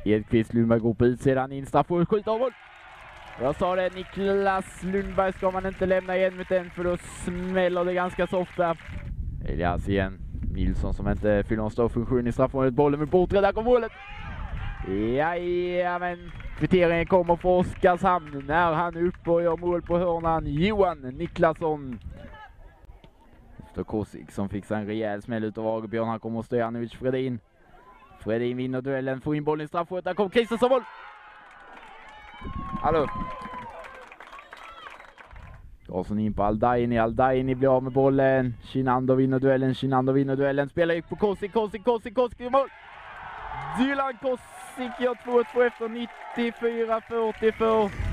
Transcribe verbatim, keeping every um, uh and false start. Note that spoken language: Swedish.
Edqvist, Lundberg går på utsidan in, straffområdet, skjuter av mål. Jag sa det, Niklas Lundberg ska man inte lämna en mot en för då smäller det ganska så ofta. Elias igen, Nilsson som inte fyller någon stor funktion i straffområdet, bollen med bortre, där kommer målet. Jajamän, kvitteringen kommer för Oskarshamn när han är uppe och gör mål på hörnan. Johan Niklasson. Efter Kosik som fixar en rejäl smäll utav Agerbjörn. Han kommer Stojanovic, Fredin. Fredin vinner duellen, får in bollen i straffområdet. Där kommer Kristensson mål. Hallå. Karlsson in på Aldaini. Aldaini blir av med bollen. Chinander vinner duellen. Chinander vinner duellen. Spelar gick på Kosik. Kosik, Kosik, Kosik. Mål. Dylan Kosik gör två två efter nittiofyra fyrtiofyra.